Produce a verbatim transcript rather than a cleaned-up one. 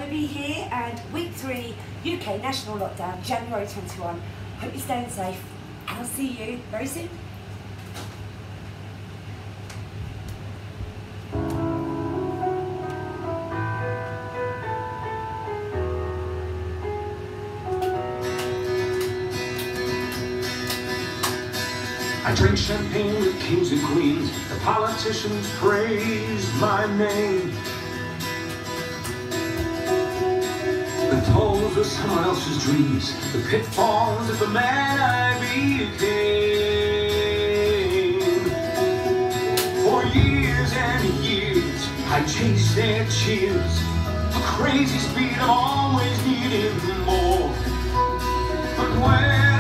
MammaBee here, and week three, U K national lockdown, January twenty-first. Hope you're staying safe, and I'll see you very soon. I drink champagne with kings and queens. The politicians praise my name. The tolls of someone else's dreams, the pitfalls of the man I became. For years and years, I chased their cheers. A crazy speed of always needing more. But when